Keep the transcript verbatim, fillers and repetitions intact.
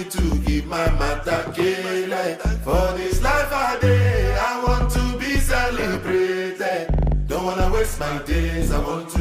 need to give my matter kele. For this life I day, I want to be celebrated. Don't wanna waste my days, I want